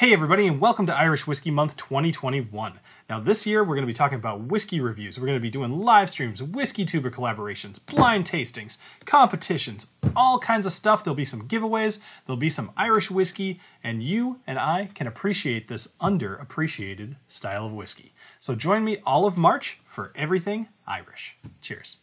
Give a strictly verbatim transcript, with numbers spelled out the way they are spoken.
Hey everybody, and welcome to Irish Whiskey Month twenty twenty-one. Now this year we're going to be talking about whiskey reviews. We're going to be doing live streams, whiskey tuber collaborations, blind tastings, competitions, all kinds of stuff. There'll be some giveaways, there'll be some Irish whiskey, and you and I can appreciate this underappreciated style of whiskey. So join me all of March for everything Irish. Cheers.